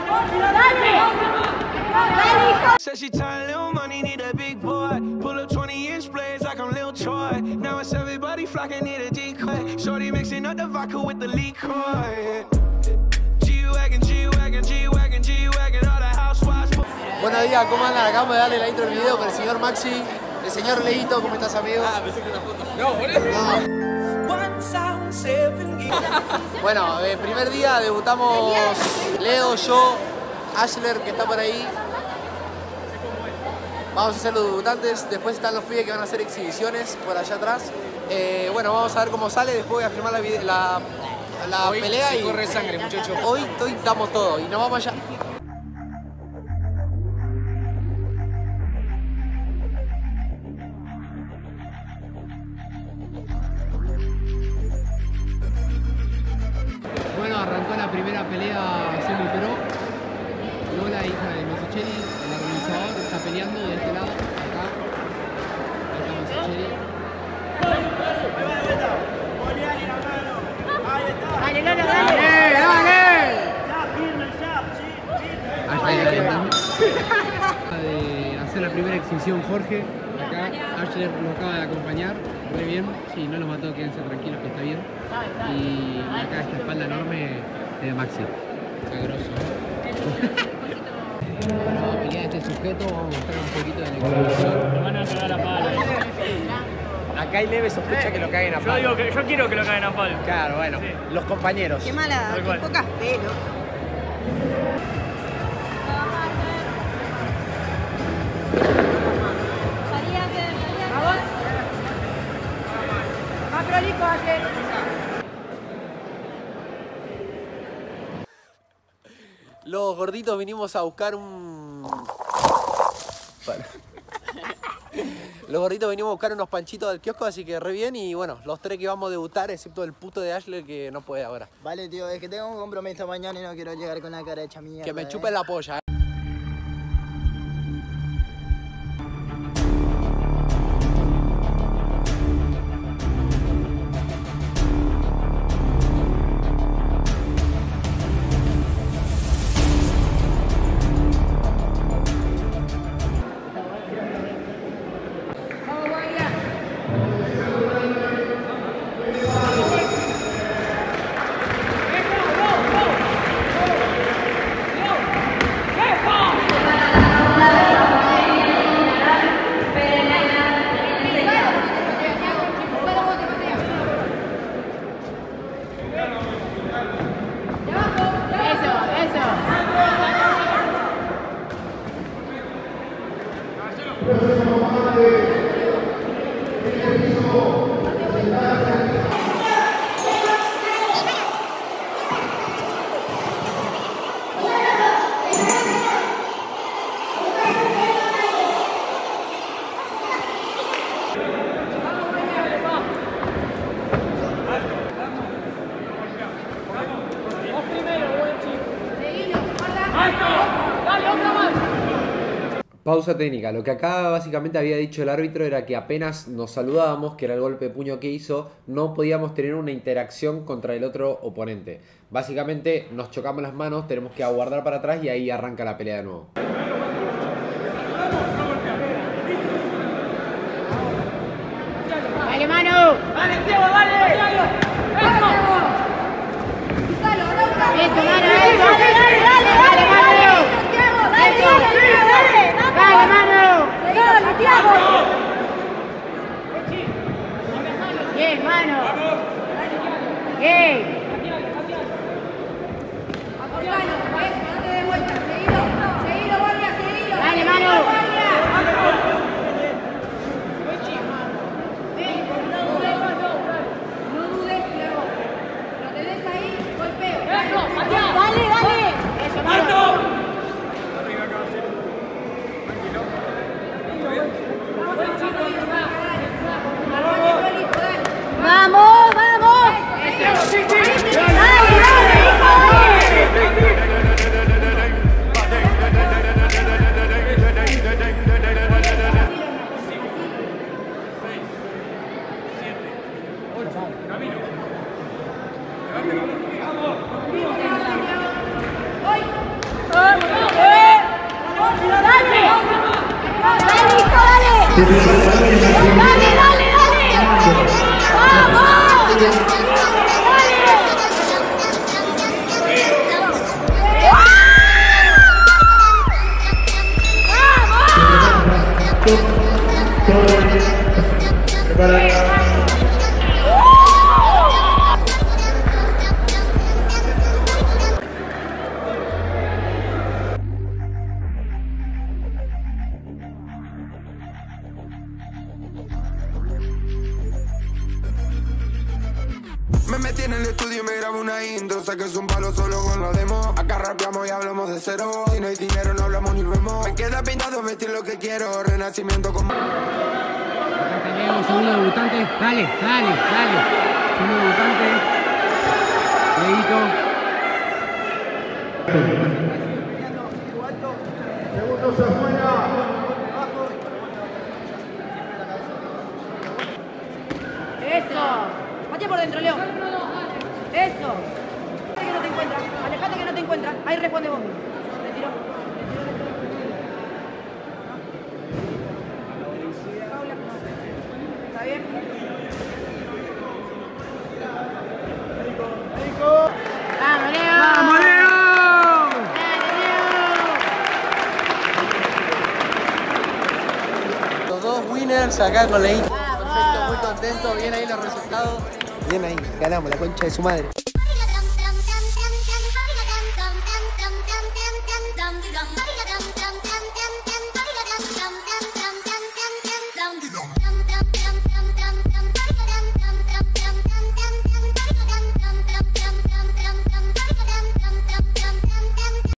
Said she tired, little money, need a big boy. Pull up 20-inch blades like I'm Lil Troy. Now it's everybody flocking, need a decoy. Shorty mixing up the vodka with the liquor. G-Wagon, G-Wagon, G-Wagon, G-Wagon, all the housewives. Buenos días, ¿cómo andan? Acabamos de darle la intro del video con el señor Maxi, el señor Leito, ¿cómo estás, amigo? Ah, pensé que una foto. No, boludo. Bueno, primer día debutamos Leo, yo, Ashler, que está por ahí. Vamos a ser los debutantes, después están los pibes que van a hacer exhibiciones por allá atrás. Bueno, vamos a ver cómo sale, después voy a filmar la pelea y corre sangre, muchachos. Hoy damos todo y nos vamos allá. Bueno, arrancó la primera pelea semi-pro. Lola, hija de Mesicheri, el organizador, está peleando de este lado, acá. Ahí está Mesicheri. Dale, Lola, dale. ¡Dale! Ahí está de hacer la primera exhibición Jorge. Acá Ashler lo acaba de acompañar. Muy bien. Si no los mató, quédense tranquilos que está bien. Y acá esta espalda enorme de Maxi. Qué grosso, ¿no? Bueno, vamos a pelear este sujeto, vamos a mostrar un poquito de la exhibición. Lo van a cagar a palo. Acá hay leve sospecha que lo caguen a palo. Yo quiero que lo caguen a palo. Claro, bueno, Sí. los compañeros. Qué mala, Tal cual. qué pocas pelos. Más prolijo, ayer. Los gorditos vinimos a buscar un... Los gorditos venimos a buscar unos panchitos del kiosco, así que re bien. Y bueno, los tres que vamos a debutar, excepto el puto de Ashler que no puede ahora. Vale, tío, es que tengo un compromiso mañana y no quiero llegar con la cara hecha mierda. Que me chupe la polla, Pausa técnica. Lo que acá básicamente había dicho el árbitro era que apenas nos saludábamos, que era el golpe de puño que hizo, no podíamos tener una interacción contra el otro oponente. Básicamente nos chocamos las manos, tenemos que aguardar para atrás y ahí arranca la pelea de nuevo. Dale, mano. ¡Dale, Diego, dale! Eso, mano, eso. Dale, mano. Dale, mano. Bien, mano. Bien. Dale, mano. Dale, dale. ¡Dale, dale, dale! ¡Vamos! Me metí en el estudio y me grabo una intro. Sé que es un palo solo con la demo. Acá rapeamos y hablamos de cero. Si no hay dinero no hablamos ni vemos. Me queda pintado vestir lo que quiero. Renacimiento con... Acá tenemos segundo debutante. Dale, dale, dale. Segundo debutante. Dieguito. Segundos afuera. Eso. Patea por dentro, Leo. Eso. Alejate que no te encuentras. Alejate que no te encuentras. Ahí responde vos. Retiro. Paula. ¿Está bien? ¡Vamos, Leo! ¡Vamos, Leo! Los dos winners acá con la intro. Perfecto, muy contento, bien ahí los resultados. Bien ahí, ganamos la concha de su madre. Dum dum dum dum dum dum dum dum dum dum dum dum dum dum.